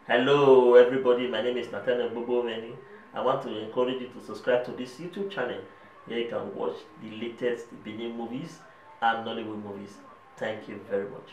Hello everybody, my name is Nathaniel Bobomeni. I want to encourage you to subscribe to this YouTube channel. Here you can watch the latest Benin movies and Nollywood movies. Thank you very much.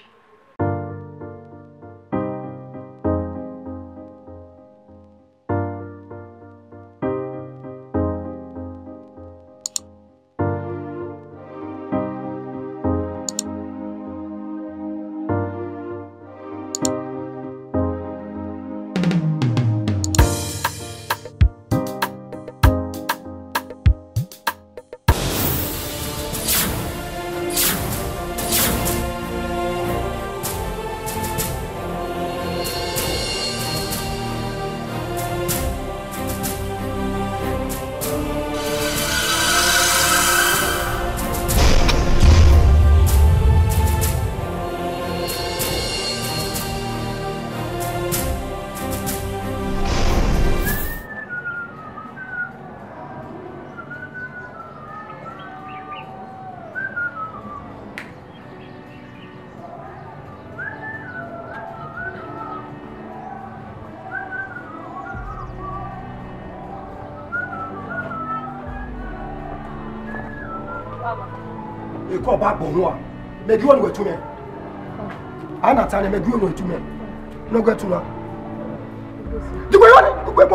Call back Bonua. Make you one way to me. I'm not telling me you know to me. No go to now. The way on go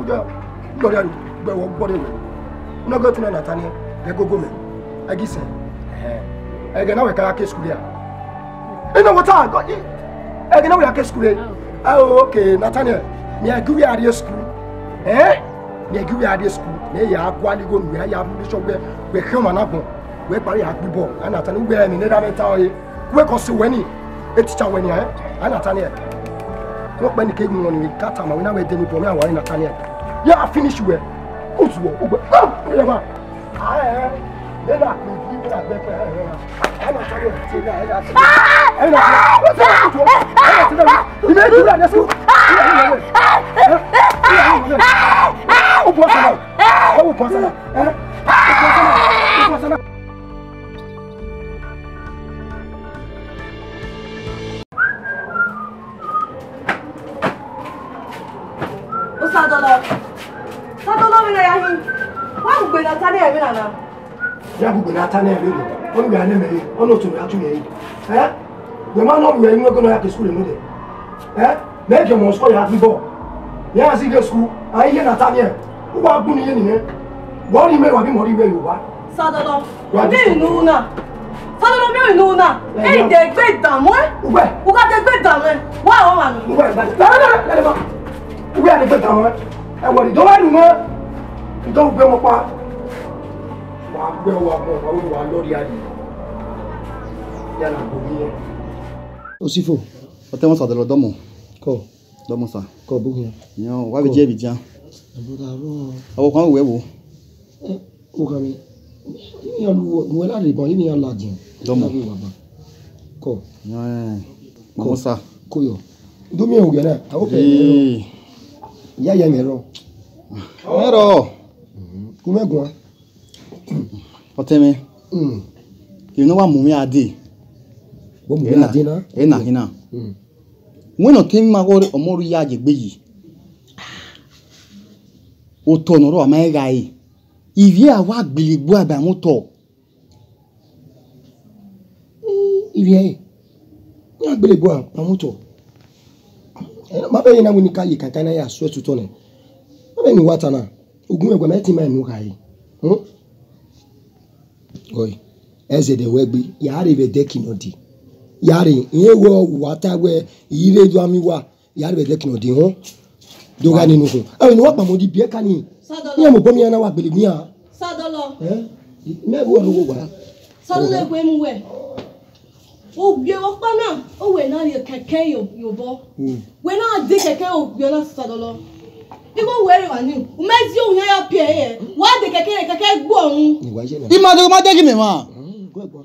no go to Nathaniel. They go me. I guess I get now we can school here. You know what I got? I get now we can school here. Oh, okay, Nathaniel. Me I give you at school. Me give you at school. Me ya quality go me ya bishop we come on we bury happy ball and Nathaniel we me never mental we cause when it teacher when and Nathaniel what when came on we cut am we now we dey for me and worry Nathaniel yeah finish we ozuo ogbe then I give that back and Nathaniel say that you make you that school Sadolo mina yahi. Wa gbe Nathaniel mi nana. Ya gbe Nathaniel mi. Onu bi ane me. Onu to me atu me. The man of me no go na school no dey. Make your must call ya before. Ya see the school. Ai ye Nathaniel. Who wa gun ye ni. What you me wa bi mo ri we Yoruba. Sadolo. Me nu na. Sadolo me nu na. E de gbe dan mo. Ugbe. U ka de gbe dan mo. Wa o ma mi. Ugbe ba. La. Ugbe ani gbe dan mo. E wo di do wa nu mo. Don't go up. Osifo, ọtẹ wọn sọdọ lọdọmọ kọ dọmọ sa kọ bugun yan wa bi jẹ bi jan awo kan we wo o kan mi yan lu mo la re bon yin yan la jin dọmọ kọ yan dọmọ sa koyo do mi o gbe na awo pe ya ya mi ro mero kumegun ọtẹ mi you know wa mu mi ade bo mu na ade na e na hina when o tin ma go omoru ya jegbe yi o to no ro ma e ga yi ivi awa gbelegbu aba mu to ivi e ya gbelegbu aba mu to ma be yin na mu ni ka yi kan na ya so tuto ne ma be ni wata na ogun egbe meti ma nu ka yi oi eze de wegbe yari be dekinodi yari yewo wata we ire do ami wa yari be dekinodi ho doga ninu ko e ni wa pa mo di bie kani ni mo bomi na wa gbelegun ya Sadolo me wo lo wo wa Sadolo egbe mu we o gbe wo pa na o we na ri keke yo bo we na de keke o gbe na Sadolo Ibo were wa ni umezi o ya pie e wa de keke gbo ohun ni wa je na imade ma de ki me ma go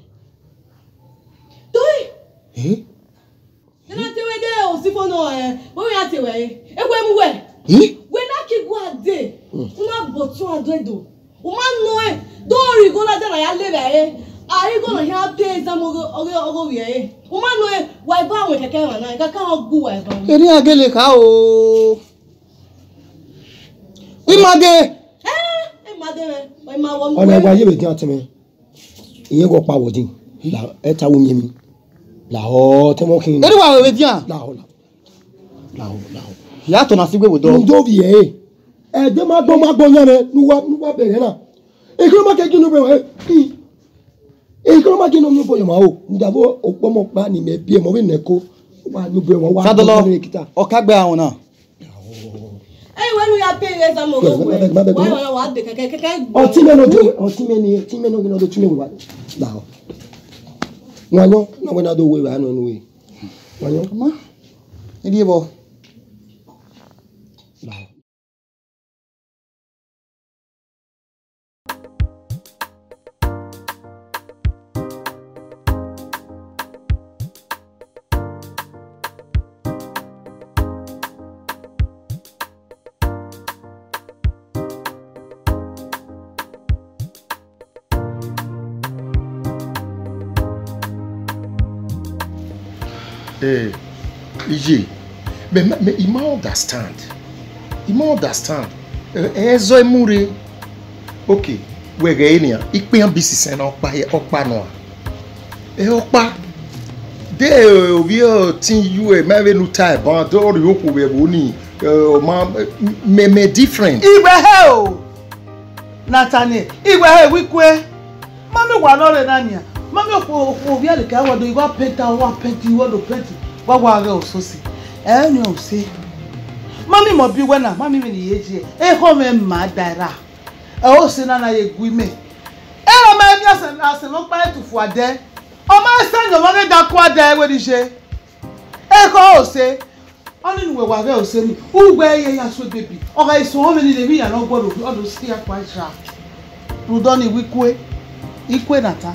Toi na te we de Osifo no o ya te we egbe mu we we na ki go ade una botu adedo o ma no e do ri go la de na ya le be Are you going to help pay some over here? Woman, why buy with a camera? I can't go. Eri agele ka o. Imade. Imade, my mom. Ona wa ye be ti atime. Iye go pa wodin. La eta wo mi. La ho te mo kin. Eri wa we dian. La ho. Ya to na sigbe wodo. Ndo bi e. E de ma gbo yan nuwa bere na. E kro ma ke ginu be e kro ma ginu mi bo yo ma o. Ndabo opomo pa ni me bi e mo we neko. Wa nu be won wa. Sadolo. O ka gbe awon na. Hey, when we are paying some more, why want the cake? Oh, Timeno, you know the Timeno. Now, no, when I do way, I know way. Come on, Idiabo. Now. Ije, me ima understand. Ezo emure. Okay, we ge enia. Ikpe an bisisen okpa no. Okpa. De obi o tin you e ma we nu tie ban do ri oku we bo ni. Me different. Igwe he o. Natani, igwe he wikwe. Mami wa no re nania. Mami obi ale ka wa do igwa penta wa penti wo do penti. Wa re ososi. Eni o se. Mami mo bi wena, mami mi ni yeje. E ho me ma dara. E o se na ye gui me. E o ma mi asen lo pa etufu ade. O ma se nyo ma da ku ade we di se. E ko o se. Oni ni we wa re o se ni. Ugbe ye ya so baby. O ga iso o me ni le bi ya no gbodo o do si akwa sha. Rudoni wikwe. Ikwe nata.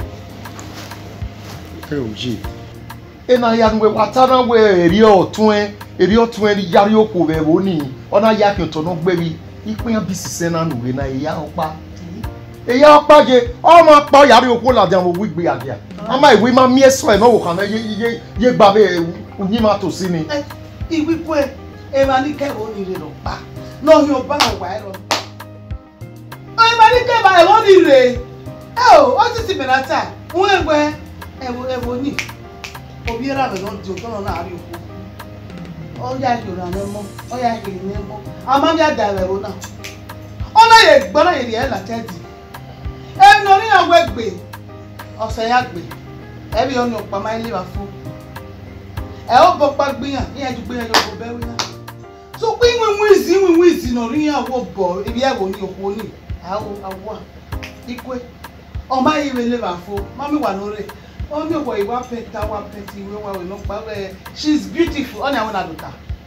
Oji. Ena ya nwe watana we eri otun ri yari oku be bo ni. Ona ya ki to no gbe bi. Ikpe an bisise na nu we na ya opa. Eya opa je o ma pa yari oku la dan wo wigbe adia. Ama iwe ma mi eso e no wo kan ye gba be oyin ma to si ni. Iwikwe e ma ni ke wo ni re lo pa. No yo ba wa e lo. O ma ni ke ba e wo ni re. O ti menata. Won ewo ni. Obi era me don do ton na ari oku. O ya ki ora me mo. O ya ki ni mo. Ama mi ada we na. Ona ye gbo na ye ri e la tedi. E no ri awe gbe. O se ya gbe. E bi oni opa ma ile wa fu. E o bo pa gbiyan, iyan ju gbiyan yo bo be wi na. So pe win no ri awo bo, ibi e wo ni oku oni. Awo. Ikwe. O ma iwe le wa fu. Mami wa no re. Only boy wa peta wa peti we wa we no pa we. She's beautiful. Oni awon aduka.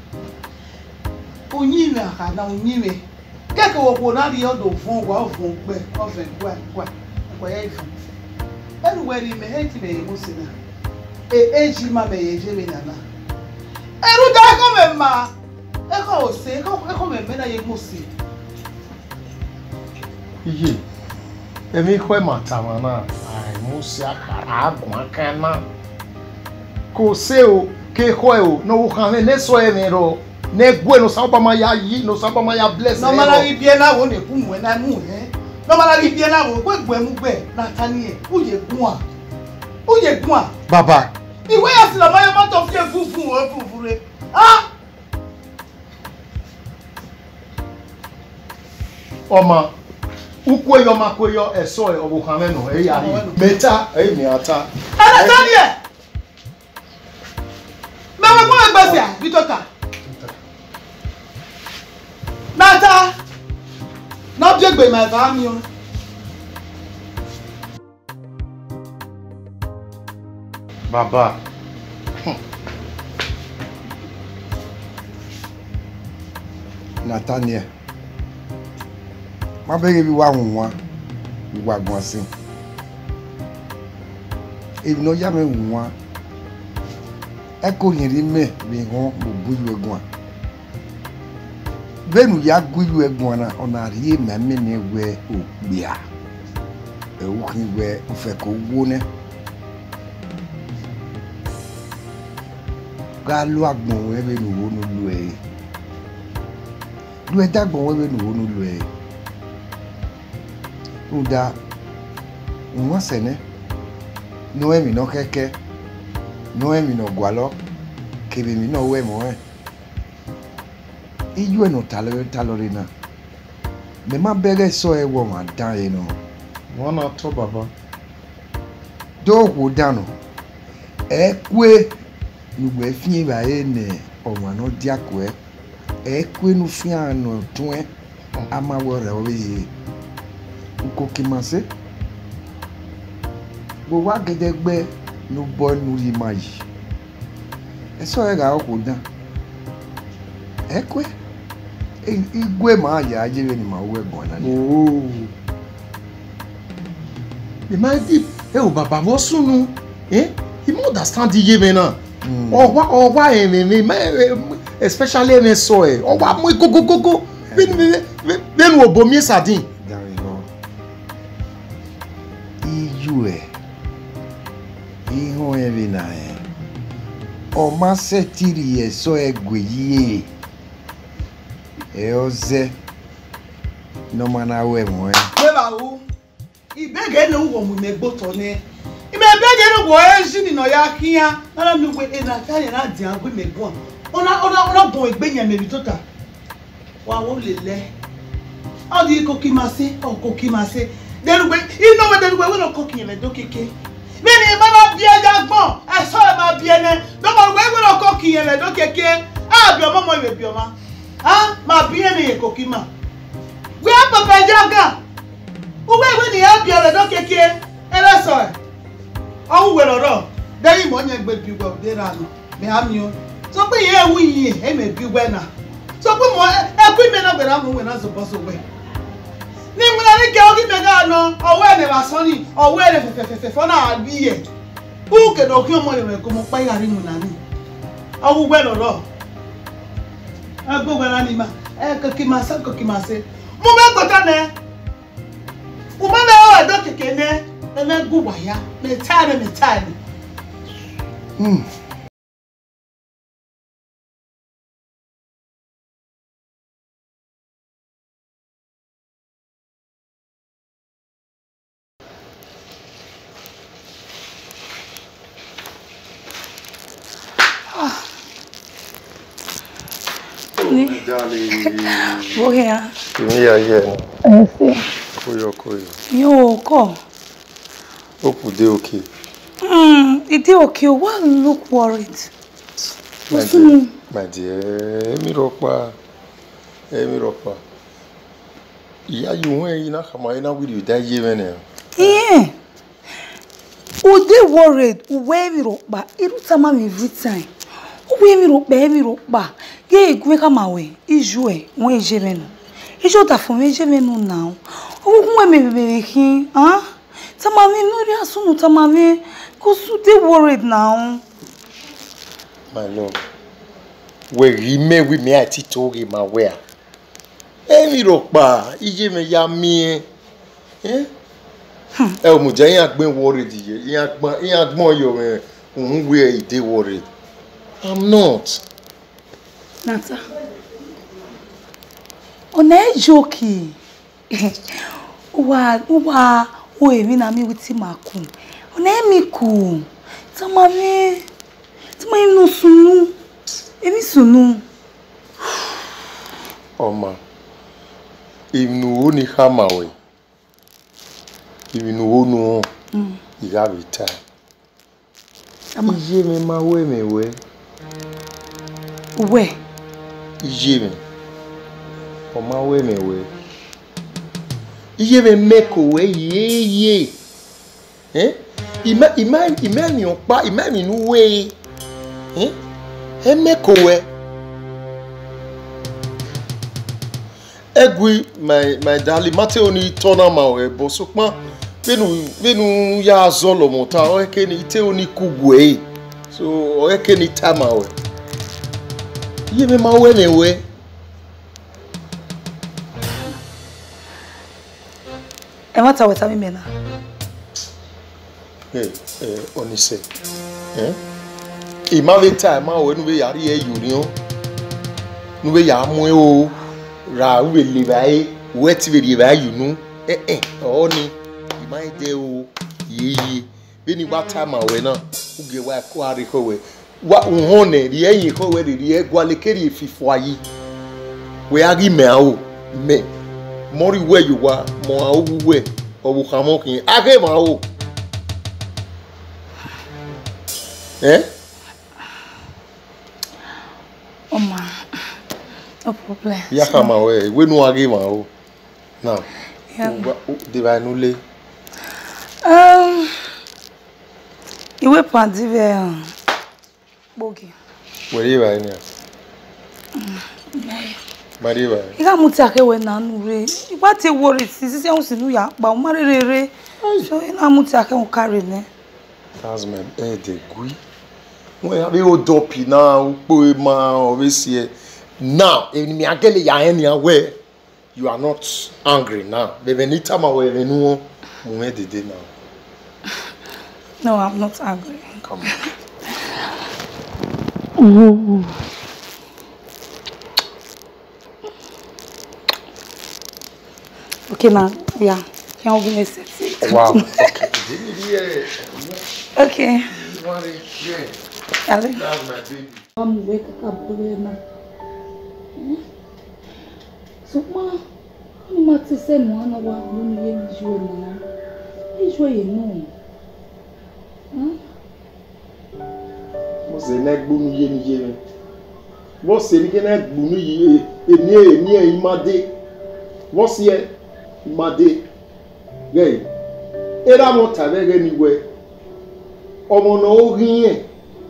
Onyime aka na onyime. Keke wo ko na ri odo fun wa fun pe. O fe kwa. Ko ya ifun. Anywhere me hate me musina. Eji ma me yeje me nana. Eru da ko me ma. E ko o se, ko me me na ye musi. Ije. Emi ko e mata mana. Musi akara agun akana. Ko se o, ke ko e o, no wo kan ne so e mi ro. Ne gwe no san pa ma ya yi, no san pa ma ya bless. No mala ri bi na wo ne ku mu na mu he. No mala ri bi na wo gwe mu gbe na tani e. Uye gun a. Baba. Iwe ya si la ma ya ma to fi funfun o funfure. Ah! Oma ukwe yo makoyo eso e obo kan menu e yari meta e mi ata Ana tani e. Me wa mo egbesi a bitota. Nata. Na bi egbe my ba mi o. Baba. Nathaniel. Ma bege bi wa hunwa. Wa gbon sin. If no ya me hunwa. E ko yin ri me bi won mo buju egun a. Benu ya guju egun na ona ri me me ni we opia. eu que o feco bune galo agbon we be nu wonu lu e lu e dagbon we be nu wonu lu e uda nwa sene no emi no keke no emi no gwalo kebe mi no we mo iju eno talore na me ma bere so e wo ma dan e no wọ́n náà tọ́ bàbá. dọ́ọ̀kù dànù ẹ kúé nùgbẹ́ fi ìbà yé nẹ ọ̀mọ̀ náà díàkù ẹ kúé nu fi àná tún ẹ amáwọ̀ rẹ̀ wọ́n yé nkó kí ma ṣe gbogbo agẹdẹgbẹ nu bọ́ nu yìí ma yìí ẹ sọ ẹ rà ọkọ̀ dán ẹ kúé igwe ma yà á yẹrẹ ni ma wọ ẹ̀gbọ́n náà. Imagine, baba wo sunu, you understand iye me na. Owa especially me so owa mo go. Ben wo bomi sardine. Iju ihun ebe na o ma se tiri so egwe yi oze no mana we mo ibege no wo mu megboto ni imebege no wo ejini no ya kian na mi we na tani na di agbe megbon ona bon egbeyan me bi tota wa wo lele o di ko ki ma se derugbe ino we derugbe we no ko ki le do keke me ni ma ba bi eja gbon e so e ma bi ene do mo we no ko ki le do keke a bi omo mo we bi oma ma bi ene ye ko ki ma we papa jaga uwe ni ya bia le do keke ele so o we loro deri mo yen gbe biwo de ra no me ami o so pe ye ewu yi e me biwe na so pe mo e ku me na gbe na mo we na so bo so we ni mo na ni ke o ki me ga no o we ne ba so ni o we ne fefe fo na abi ye u ke do ki o mo le ko mo pa ya ri mu na ni o we loro e go we na ni ma e ko ki ma se mo me ko ta ne umame o do keke ne na gu waya me tare Boya. Koyo. Yo, ko. Hope they okay. It is okay. Why you look worried? My dear, Emi ropa. Yeah, you went in a hamina with you that year. Yeah. Who they worried? Where we ropa? It time every time. Where we ropa? Yeah, go come away. Ijue, when jemenu. Ijo ta for me jemenu now. Who me be here? Tamami no ria sunu tamami. Cause they worried now. My lord. We remain with me at Titori my where. Emi ropa, ije me ya mi. Mo je yan gbin worried ye. Yan gbon yo me. Where he dey worried. I'm not. Nata. Ona joki. O emi na mi witi maku. Ona emi ku. Tamami no sunu. Emi sunu. Oma. Inu oni hamawe. Inu onu. Iga bita. Ije me ma we me we. We. Ije me. Oma we me we. Ije me meko we ye. Imani opa, imani nu we. Meko we. Egwi my darling Mateo ni tona ma we bosukma benu ya zolo mota o eke ni ite oni kugwe. So o eke ni tama we. Ye me ma we me we. E mata weta mi mena. Onise. Imave time we nu be yari e yurion. Nu be ya mu o ra we le bai wet we le bai you know. Oni imai de o yi be ni ba time we na uge wa ko ari ko we wa unhone ri eyin ko we ri e gwalekeri fifo ayi we agi me o me mori where you were mo awu we obu khamokin age ma o Oma, no problem. Ya kama we no age ma o now de ba nule iwe pandive bogi where ba ni Mariba. Iga muti akewe na nure. Iba te worry sisi ehun sinu ya pa o marerere. So ina muti akewe carry ne. That's my de gui. We have o dopi na upo ma obviously. Now, in me agele ya enia where you are not angry now. Baby ni time we no mo dede now. No, I'm not angry. Come on. Okay, now, yeah, can we get it? Wow. Okay. Okay. Yeah. That's my baby. I'm wake up now. So, ma ti say no na wa no ye njuo na. Njuo ye no. Mo se na gbu nu ye ni ye. Mo se ni ke na gbu nu ye eni imade. Mo se Made, gay. Era mota vege ni we. Omo no ogiye.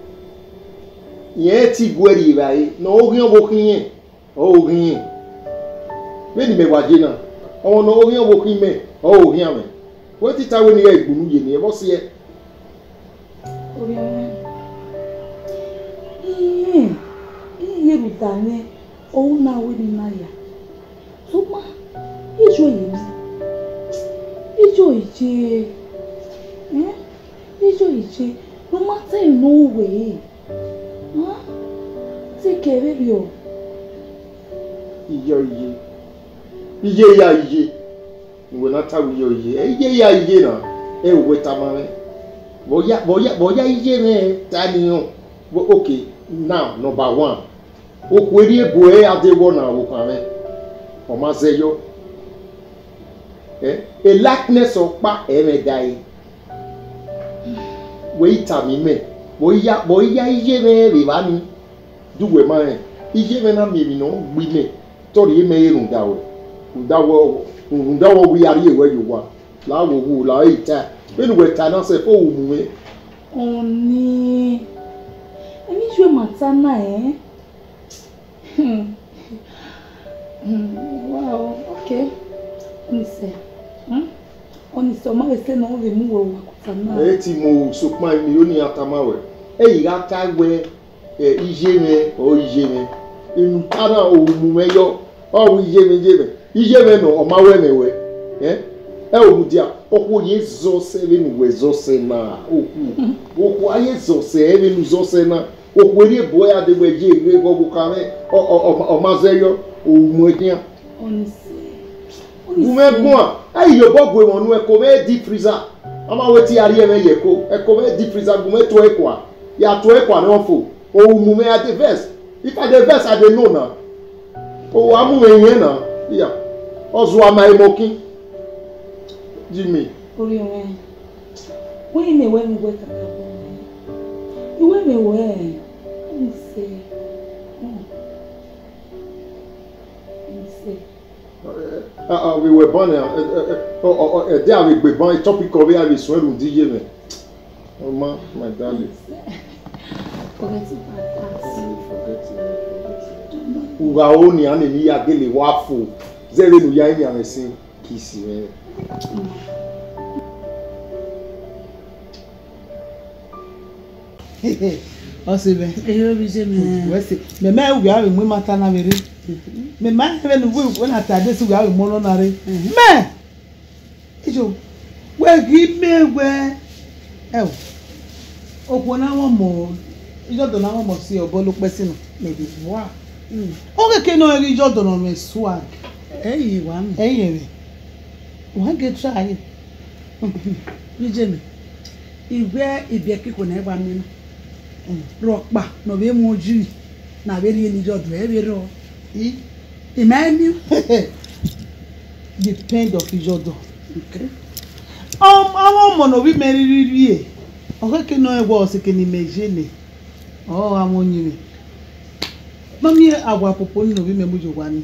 Ye ti gweri bae. No ogiye bokiye. Ogiye. Beni me wajina. Omo no ogiye bokime. Ogiye me. We ti tawe ni ga igbunu ye ni e bo se ye. Ogiye. Iye rutane. O na we ni na ya. Suma. Ijo yìí ijo ije ijo ije no matter in no way take care baby o ije ya ije we na ta we ije ya ije na e we ta ma me boya ije me ta ni o okay now number 1 o kweri ebo e adewo na wo kan me o ma zeyo a likeness of pa emedai we tami me boya ije me be ba ni duwe ma ije me na me no gbi me tori me irun dawo we ari ewe you wa la wo wu la ita be we ta na se fo wu me oni emi jwe matana wow okay Onise. Onise o ma ese no we mu wo akutana. Ti mo sokma mi oni atamawe. E yi ata gbe ije me o ije me. Inu tara o mu meyo. O ije me no o ma we me we. O mu dia okwo ye zo se be nu we zo se na okwo aye zo se e be nu zo se na okwo ri ebo ya de gbe je igbe gogo kare o ma zeyo o mu edia. Onise Umegwa ai yo bogwe wonu e ko be deep freezer ama weti ari e me yeko e ko be deep freezer gume to ekwa ya to ekwa no fo o mu me at the verse if at the verse I dey know na o amu me yen na ya ozu ama emokin Jimmy ori we me we mi we kaka bo we me we Onise we were born there we be born topic of here we swear on DJ me. Oh my darling. Forget it. Uga oni ane ni ya gele wafu. Zere nu ya ni amesin kisi me. Osibe. Eyo bi je me. Wesi. Me ma wi awe mu mata na mere. Me ma he no we na ta de su wi awe mo no na re. Me. Ijo. We gi me we. ẹ o òkú náà wọ́n mọ̀ ìjọ́dọ̀ náà wọ́n mọ̀ sí ọ̀bọ ló pẹ́ sínú lèdè wá ó kékeré náà rí ìjọ́dọ̀ náà rẹ̀ swag ẹ̀yìn wà mí ẹ̀yìn rẹ̀ wọ́n gé try níjẹ́ mi ìgbẹ́ ìbíẹ̀ kíkò náà wà mí rọ̀pà náà bẹ́ẹ̀ mú ojú yìí náà bẹ́ẹ̀ rí ẹni ìjọ́dọ̀ ẹ̀ bẹ́ẹ̀ rọ ìmọ̀ ẹ̀mí depend of ìjọ́dọ̀ àwọn ọmọ náà wí mẹ́rin rírí ẹ̀ ọ̀kẹ́kẹ́ náà ẹ̀wọ̀ ọ̀sẹ̀kẹ́ ni mẹ́jẹ́lẹ̀ àwọn oyin rẹ̀ mọ́mí àwọ̀ àpòpọ̀ nínú wí mẹ́mú jò wá ní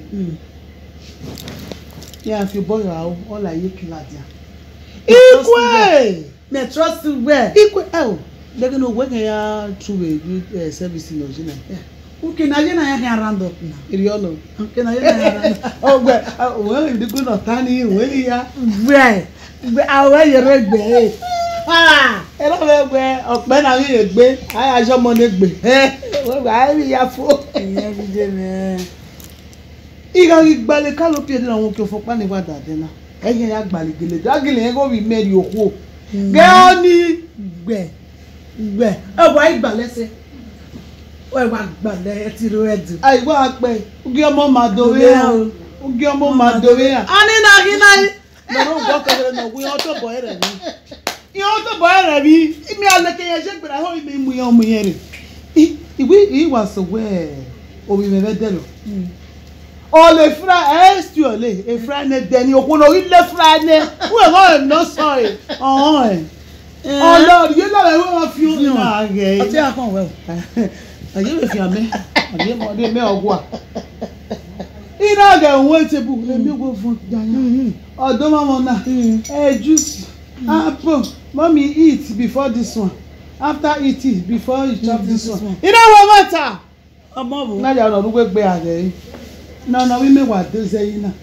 yà fi bọ́yọ̀ àwọn ọ̀là yé kìlá díà ikwe trust where ikwe ẹ̀ lẹ́gbẹ̀ẹ́ náà wẹ́gẹ̀ yà túwẹ̀ ju service ní ọ̀jìnà okay na ye na ya round up na èrè ọ̀nà okay na ye na ya round up ọgbẹ́ òun ìdíkù náà tá ní ìwé níyà gbẹ àwọn yẹrẹ gbẹ ẹ̀rọ bẹ gbẹ ọ̀pẹ náà yẹ gbé ayé aṣọ ọmọ ní gbé wọ́n gbà ayé mi yà fún. ìyẹn fi dé mẹ́. ìgbà ìgbàlẹ̀ kálópì ẹ̀dínà àwọn òkè òfòpá ní wàdà àdínà ẹ̀yẹ ya gbàlẹ̀ gèlè dágìlẹ̀ yẹn kò rí mẹ́rin òkú gẹ́ọ́ ní gbẹ ẹ̀wọ̀ ìgbàlẹ́sẹ̀ ẹ̀wọ̀ àgbàlẹ̀ ẹ̀ ti ro ẹ̀dùn. àìwá apẹ ogi ọmọ máa dòwe hàn ogi ọmọ máa dòwe hàn. a ní nàgí náà. lọ́dọ̀ ń gbọ́ kẹsẹ̀ náà wí ọtọ̀ bọ̀ ẹ̀rẹ̀ mi ìyẹn ọtọ̀ bọ̀ ẹ̀rẹ̀ mi ìmí alẹ́kẹ̀ yẹn ṣe gbèrè àwọn ìmí ìmú yẹn ọmọ yẹn rẹ̀ ìwé ìwà sọ̀wọ́ ẹ̀ òbí mẹ́fẹ́ dẹ̀rọ̀ ọ̀lẹ̀ fúra ẹ̀ ṣì ọ̀lẹ̀ èfúra ẹ̀ dẹ̀ni òkúnà orílẹ̀ fúra ẹ̀ wọ́n ẹ̀rọ ẹ̀ náà sọ ẹ̀ ọ̀hún ẹ̀ ọlọ́ọ̀dì yóò lọ́wọ́ ẹ̀ wọ́n fi ń hàn rẹ̀ ọtí àkànwẹ̀ àyè lè fi àmẹ́ àyè mọ́dé mẹ́ ọgbà iná ọ̀gẹ̀ òun ètèbù èmi gbọ́ fún jàyàn ọ̀dọ́ mọ́mọ́ náà juice apple mommy eat before this one after eating before you chop this one iná wọ́n mọ́ta ọmọ bò nájà ọ̀nà ọdún gbégbé àgẹ̀ yìí náà wí mẹ́wàá dé sẹ́yìn náà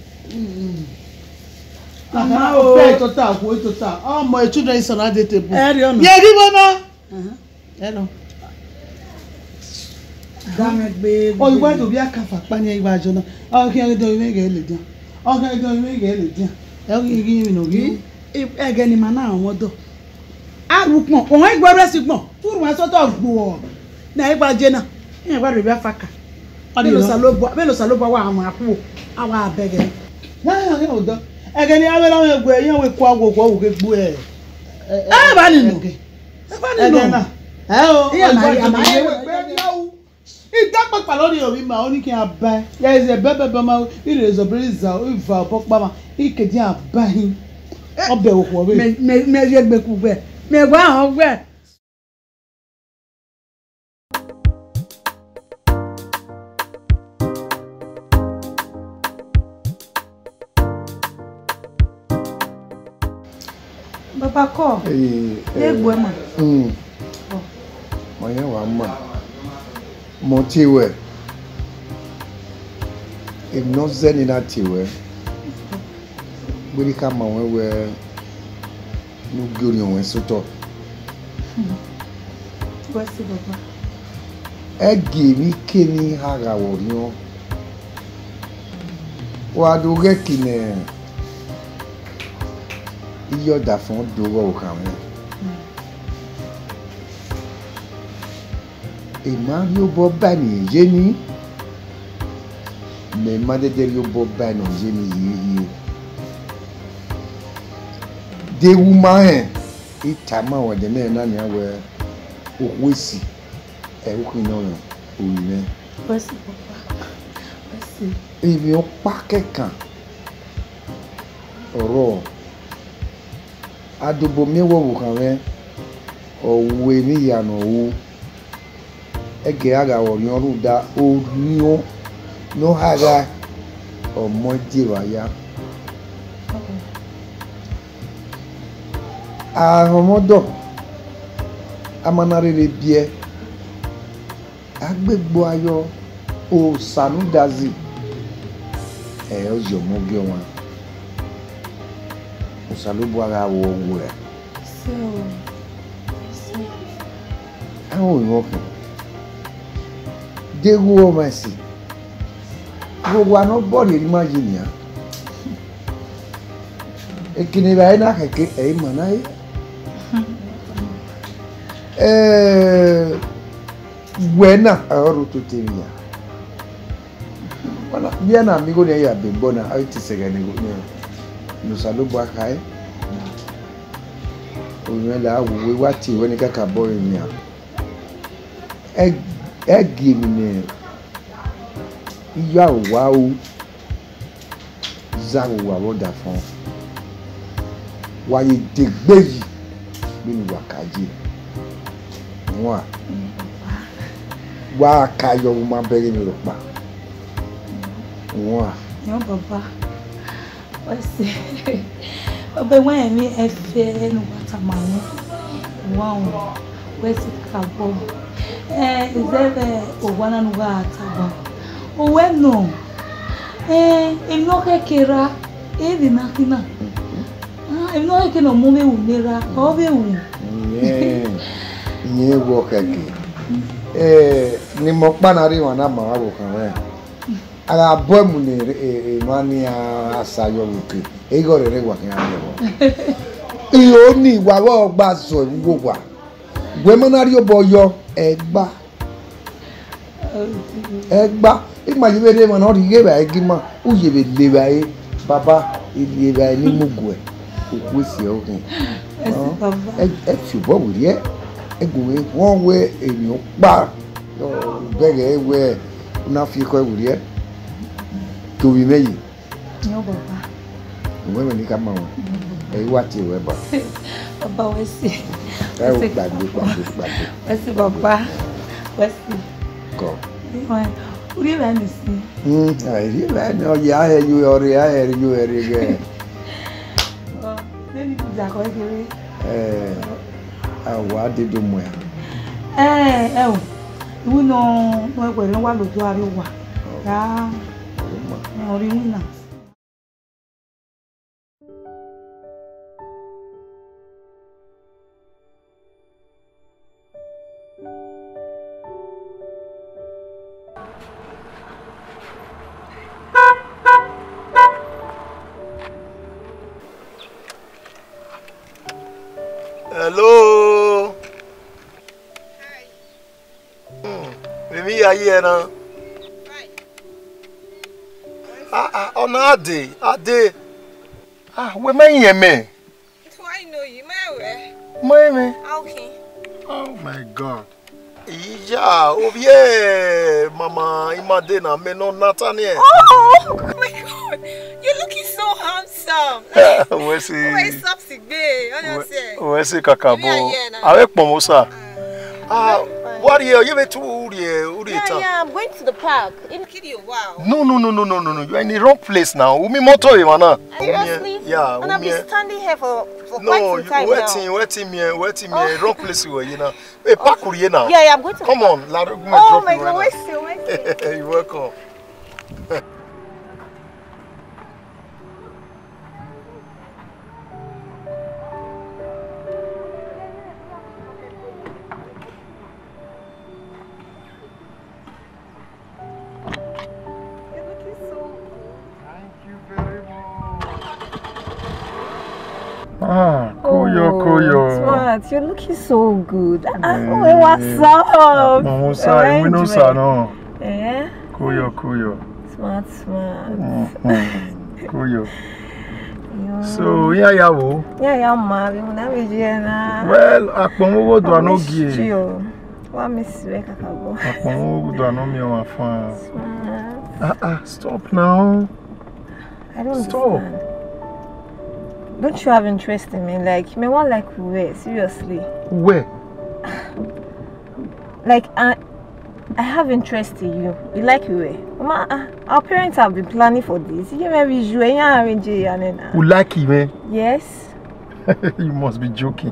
àmọ́ ọ̀pẹ́ ìtọ́ta àkó ìtọ́ta ọmọ ìtúndọ̀ ìsọ̀nà àdé tèbù ẹ̀rí ọ̀nà yẹ kí wọ́n náà ẹ̀nà òyìnbó àti òbí àkàfà pàní ìwà àjọ náà ọkàn ẹgbẹ́ ìwé ìgẹ̀ lè dín ọkàn ẹgbẹ́ ìwé ìgẹ̀ lè dín ẹ̀rọ ìrìn ìrìn òbí ẹgẹ ni màá náà wọ́n dọ̀ arúgbọ̀n òun ẹgbẹ́ rẹ̀ sí gbọ̀n fúrù wọn sọ́tọ̀ gbòò ní ẹgbẹ́ ajé náà ìyẹn bá rẹ̀ bí afáka mélòó sàlóbọ̀ wà àwọn àpò àwọn abẹ́gẹ́. yáyà ọ̀dọ́ ẹgẹ́ ni abẹ́rẹ́ àwọn ẹgbẹ́ ẹ̀yìn àwọn ikú agbègbè òwúkẹ́ gbó ẹ̀ ẹ bá nínú ẹgẹ́ náà ẹ̀ ọ́ ìdápẹ́pà lórí òbí ma ó ní kí n abá ẹ ẹsẹ̀ bẹ́ẹ̀bẹ́ẹ̀ máa ìrè ìzọ̀bẹ̀rẹ̀ ìzà ìfà ọ̀pọ̀pá ma ìkejì àbá yín ọbẹ̀ òkú ọbẹ̀. mẹ́ẹ̀ẹ́ gbẹ̀kú gbẹ̀ mẹ́ẹ̀gbọ́n àwọn gbẹ̀. bàbá kọ́ ẹ̀ gbọ́ ẹ̀ mà. mọ̀ yẹn wà á mọ̀. Motiwe imnoze na tiwe buri kama wewe nuguri onwe soto wasi baba egi mi keni haga wonyo wa doge kine iyo da fun dogo okanwe Mario Bobani Jenny mais Maderio Bobani Jenny yi de woman itama wa de na na we okwesi okun no oyin basi papa basi ebi o pa kekan oro adobo mewo wo kan re owe ni ya no wo ege aga wori oru da oriyo no haga omoje waya aromodo amanarere bie agbegbo ayo o sanudazi ojo mo bi won o salubu ara wo wo e àwọn ìwọ̀n dégú ọmọ ẹ̀sìn gbogbo àná bọ́ọ̀lù èrí máa yé nìyà ìkíni ìbáyé náà kẹ̀kẹ́ ẹ̀yìn mọ̀ náà yé Buena, ahora tu tevia. Bueno, bien amigo de ella, Bembona, ahorita se gana. Nos saludo a Kai. Unuela, we watch when you got a boy in here. Egg me. Ya wow. Zago wa woda fun. Wa ye degbeyi nínú wakaji. Wa kayo ma bere mi ropa. Yo baba. What's it? But when me efe no watermelon. Wow. Where's it kabo? Is there owana no watermelon? Oh well no. Inoke kera edi nakina. Inoke no mume unera. Obe un. Nye wo keke. Ni mo panari wana ma wo kan. Aga boy mu ni mani asayo wuke. Ego rere wa kan ayo. Iyo ni wa wo gba so wo wa. Gwe monari oboyo egba. Egba igma yibere mo no ri ba egima o yebe le ba e baba ile ba ni mugu e oku si o kun e fi bo wuri e egunwe won we eniyan pa bere we una fi ko wuri e to wi meyi yo baba we ni ka ma won e wa ti we ba baba we si e o gbagbe we si baba we si ko Uri ba ni si. Ri ba no ya he you ori ya he you eri ge. Ni za ko kere. Awa de do mo ya. O. Iwu no mo pe lo wa loju ari wa. Ya. Ori ni na. Hello. Hi. Mimi aye na. Ona ade. We man yeme. So I know you, my Mame. Okay. Oh my God. Yeah, obie mama imade na me no Nathaniel. Oh my God. You're looking so handsome. Where's he? Where's Subsigbe? Honestly. Where's he kakabo? Avec pomosa. What are you to Yeah, I'm going to the park. In Kidio, wow. No. You're in the wrong place now. Umi moto mana. Seriously? Yeah. And I've been standing here for quite some time now. Waiting me. Wrong place you know. Hey, park now. Yeah, I'm going to. Come on, oh my God, wait. You're welcome. Koyo. Smart, you're looking so good. What's up? Mamusa, we know sa no. Eh? Koyo. Smart. Koyo. So, yeah, wo? Yeah, ma, we na na. Well, akpomo do anogie. Wa miss we kakabo. Akpomo do anomi o afan. Stop now. I don't understand. Don't you have interest in me? Like, me want like where? Seriously? Where? Like, I have interest in you. You like where? Mama, our parents have been planning for this. You maybe you arrange it. You like him, eh? Yes. You must be joking.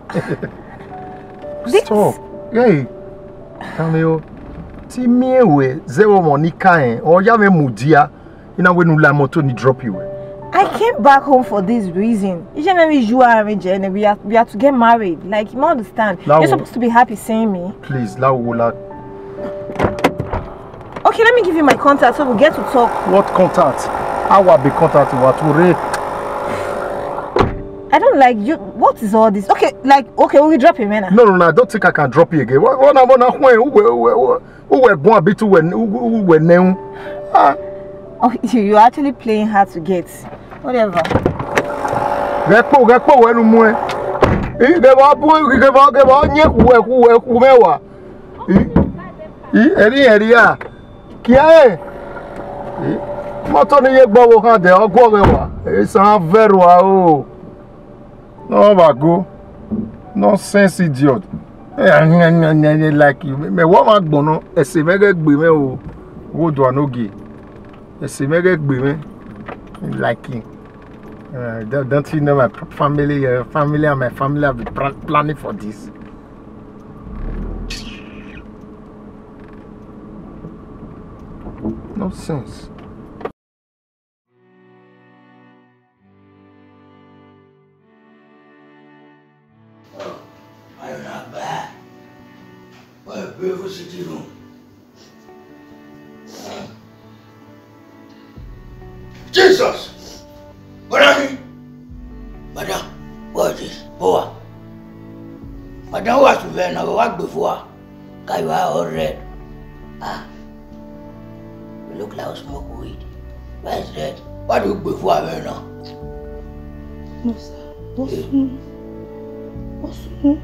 Stop. Hey, Cameo. See me we zero money kind or ya me mudia. Ina we no la moto ni drop you. I came back home for this reason. You maybe you are arranged and we have to get married. Like, you understand? You're supposed to be happy seeing me. Please, la. Okay, let me give you my contact so we get to talk. What contact? I will be contact what? I don't like you. What is all this? Okay, okay, we drop him, man. No, I don't think I can drop you again. What who were born a bit who were new? Oh, you're actually playing hard to get. Whatever. Get when you no, bago. Nonsense idiot. Like you. Me what mak bono? Ese mege gbe me o. Wo do anogi. Ese mege gbe me. Like you. Don't you know my family and my family have been planning for this. Nonsense. Beautiful city room. Jesus! What are you? Madam, what is this? Boa. Madam was to wear now work before. Because you are all red. You look like smoke weed. Where is red? What do you before I wear now? No, sir. What's wrong?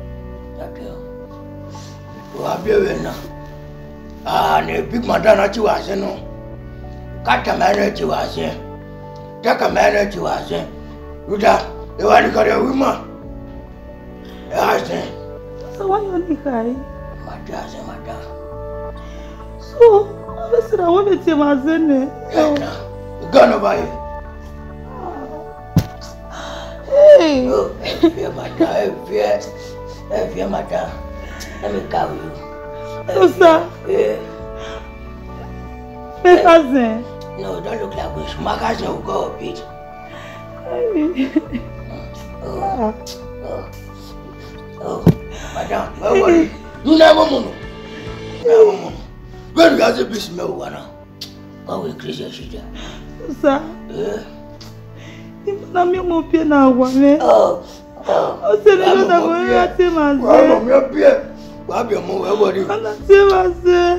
Wabiwena ne big madana chiwase no kata mane chiwase taka mane chiwase ruda e wani kare wima ase so why you only cry mada so obviously I want to tell my zene gonna buy hey fear mada fear mada. Let me carry you. No, sir. My cousin. No, don't look like this. My cousin will go a bit. Madam, don't worry. You never know. When you have a business, I will increase your shit. Sir. If I'm not more pain now, oh, c'est le jour d'avoir raté ma zé. Wabi omo we worry. Ana ti ma se.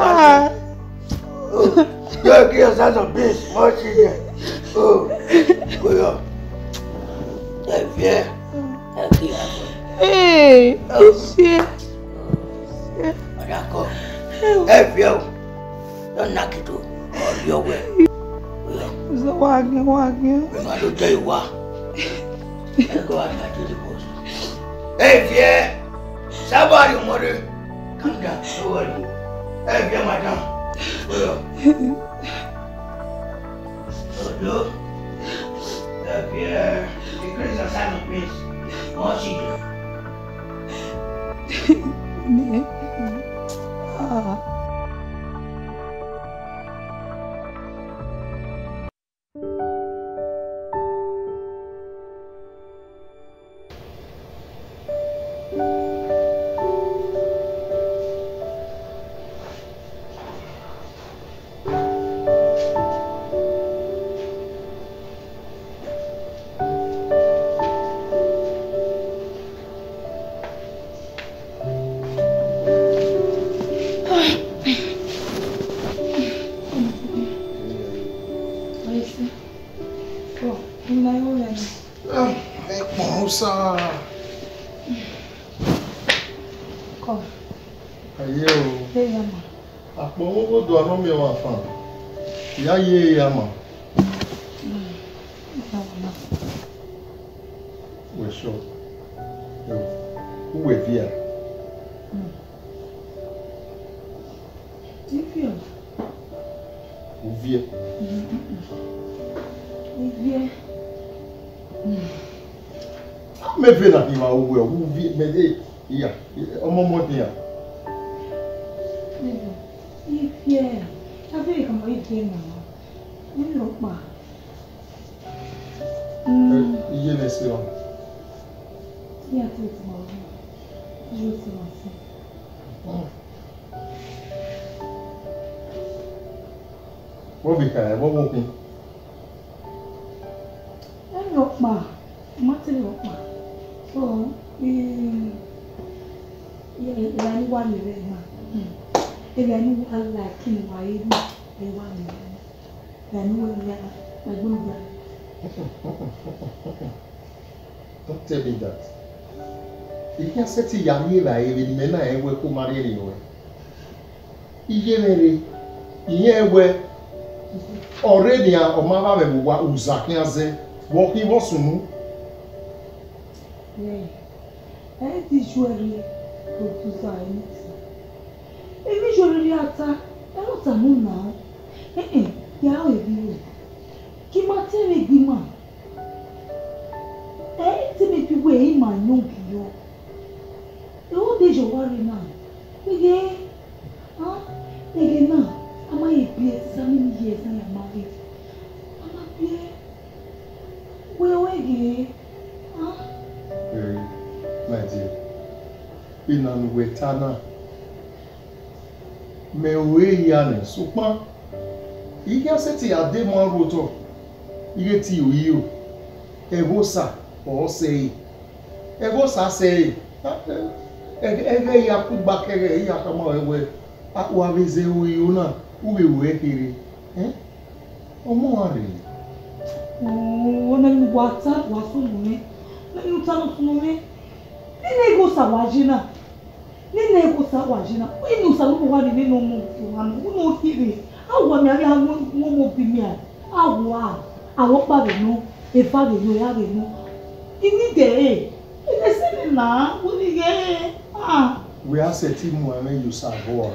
Yo ki o sa so beans, mo chi je. Go yo. E vie. Hey, shit. Madako. E vie o. Don't knock it o. Your way. So wagging. We ma do tell you wa. Go and get the boss. Hey vie. Somebody, mother, come down. Don't worry. Hey, dear madam. Look. Here, increase the sign of peace. More children. Yama. We're sure. Who were here? Via. Me vê na rima o via me dê ia o momodia. Via. Sabe como é que não? Não loupa. Ia nesse ó. Ia tudo mal. Justo assim. Vou ficar, vou vir. Não loupa. Martin Lokma. So, yeah, one year, if I knew I like him, why even they want me. I knew my good. Don't tell me that. You can't say to Yamila, even men, I will come marry anyway. Iye we already a mama we wa uzakiaze walking wasunu. Yeah. I usually go to sign. Usually ata, I don't know now. Ya we bi. Ki ma tell me ma. Ti me pi we ma no bi yo. E o de jo worry now. Again now, am I a place so many years I am married? I'm a place. Where again? My dear, in an wetana. Me we yane supa. You can say a demon roto. You get you. Evosa or say. Evosa say. Ege ya kubak ege ya kama ewe. Akwavize uyuna uwe kiri omoare ona ni WhatsApp wasumume na ni utano sumume nine go sawajina we ni usalumu wani nino mu wanu uno kiri awu mi ari awu mo bi mi awu pa be no e fa be no ya be no ini de ine se na uni ge we are setting mu ame you savo.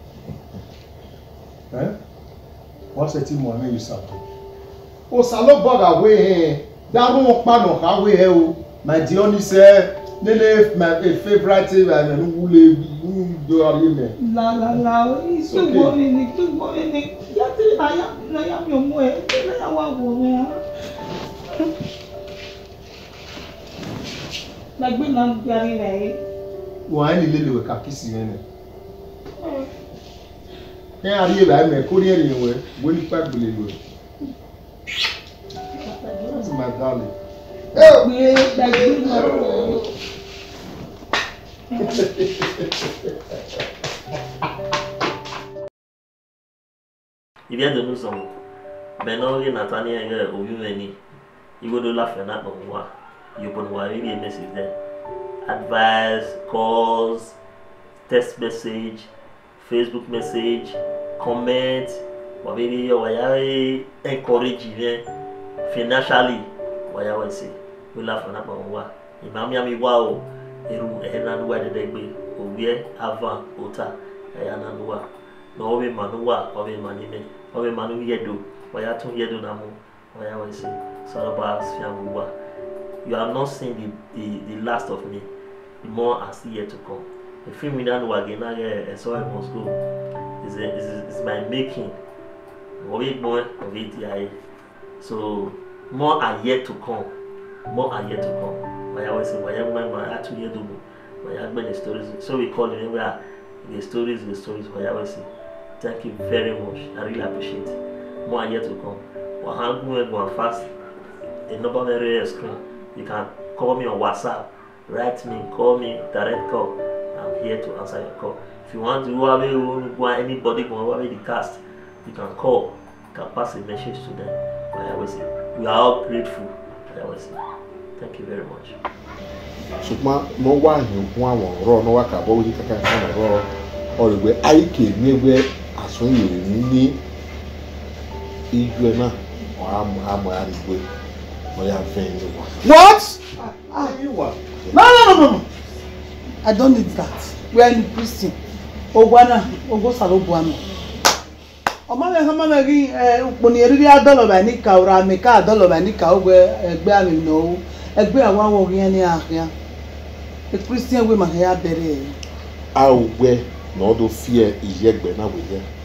What's the team one you saw? Oh, Salo Bog away, that won't pan or away. My Diony said, Nene, my favorite, and who live do our human. La, it's too boring, I am your way. I want like we don't get away. Why any little kakisi in it? Can I hear that? I'm going anywhere. Will you pack the little? That's my darling. Il vient de nous en maintenant, Nathaniel ou Yumeni, il va de la fenêtre pour moi. You can worry a message there. Advice, calls, text message, Facebook message, comment, wabiri wayare encourage financially wayawe si. We laugh on that one. Imam yami wao eru enanuwa de degbe owie avant ota enanuwa. No owe manuwa owe manime owe manu yedo wayatun yedo namu wayawe si. Saraba fiamuwa. You are not seeing the last of me. The more are still yet to come. The film we done again, so I must go. It's my making. So more are yet to come. More are yet to come. I always say, my 2 years ago, my stories. So we call them the stories. I always say, thank you very much. I really appreciate it. More are yet to come. We're going fast. A number of areas screen. You can call me on WhatsApp, write me, call me, direct call. I'm here to answer your call. If you want anybody going to the cast, you can call, you can pass a message to them. I always say, we are all grateful. I always say, thank you very much. Sukma no one who won raw no waka bo you can raw or we I can never as when you need Igwena or am what? No. I don't need that. We are in Christian. Ogwana, Ogosalobuano. Omame hamama ri ponieri adolo ba ni ka ora me ka adolo ba ni ka ogbe egbe ami no egbe awon wo ri ani ahia. The Christian way ma ya bere. Awwe no do fear iyegbe na we